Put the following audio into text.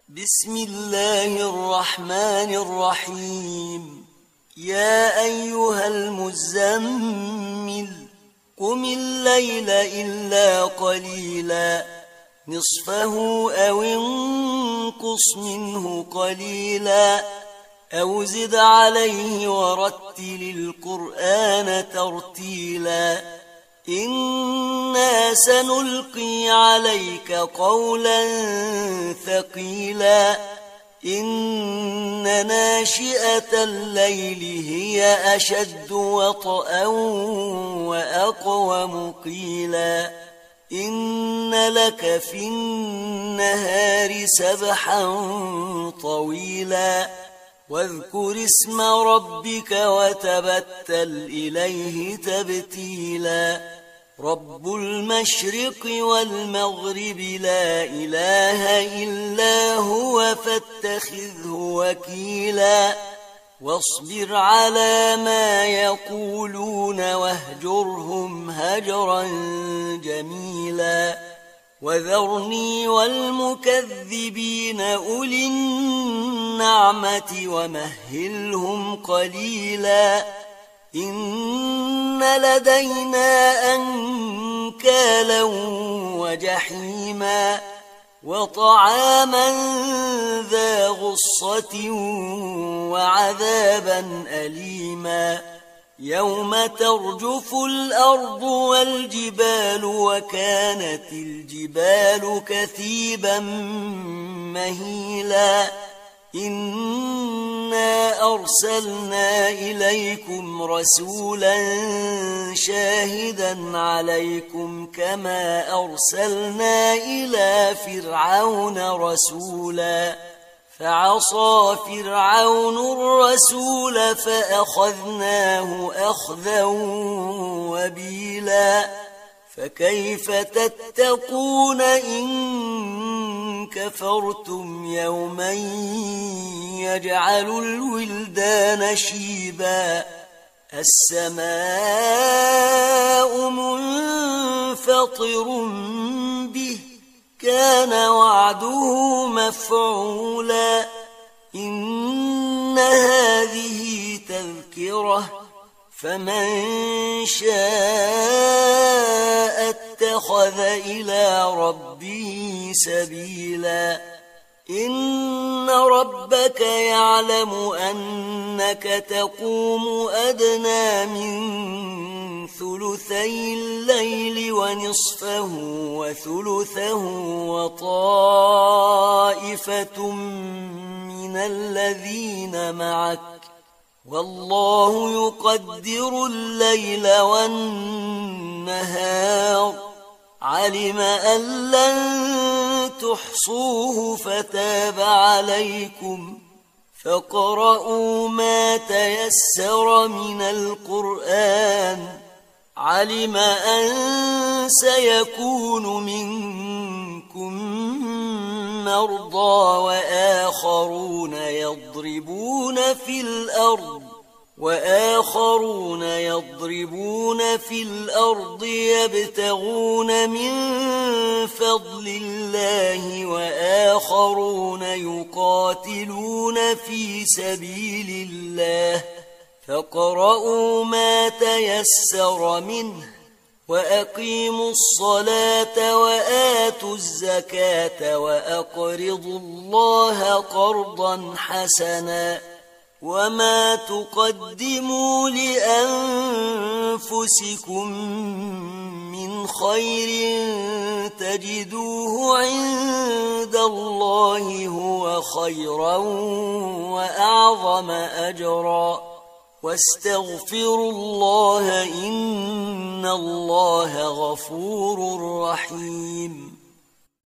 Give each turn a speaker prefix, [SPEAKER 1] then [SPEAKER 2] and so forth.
[SPEAKER 1] بسم الله الرحمن الرحيم. يا أيها المزمل قم الليل إلا قليلا نصفه أو انقص منه قليلا أو زد عليه ورتل القرآن ترتيلا إنا سنلقي عليك قولا ثقيلا إن ناشئة الليل هي أشد وطئا وأقوم قيلا إن لك في النهار سبحا طويلا واذكر اسم ربك وتبتل إليه تبتيلا رب المشرق والمغرب لا إله إلا هو فاتخذه وكيلا واصبر على ما يقولون واهجرهم هجرا جميلا وذرني والمكذبين أولي النعمة ومهلهم قليلا إن لدينا أنكالا وجحيما وطعاما ذا غصة وعذابا أليما يوم ترجف الأرض والجبال وكانت الجبال كثيبا مهيلا إنا أرسلنا إليكم رسولا شاهدا عليكم كما أرسلنا إلى فرعون رسولا فعصى فرعون الرسول فأخذناه أخذا وبيلا فكيف تتقون إن كفرتم يوما يجعل الولدان شيبا السماء منفطر به كان وعده مفعولا إن هذه تذكرة فمن شاء اتخذ إلى ربه سبيلا إن ربك يعلم أنك تقوم أدنى من ثلثي الليل ونصفه وثلثه وطائفة من الذين معك والله يقدر الليل والنهار علم أن لن تحصوه فتاب عليكم فاقرؤوا ما تيسر من القرآن علم أن سيكون منكم مرضى وآخرون يضربون في الأرض يبتغون من فضل الله وآخرون يقاتلون في سبيل الله فاقرؤوا ما تيسر منه وأقيموا الصلاة وآتوا الزكاة وأقرضوا الله قرضا حسنا وما تقدموا لأنفسكم من خير تجدوه عند الله هو خيرا وأعظم أجرا واستغفروا الله إن الله غفور رحيم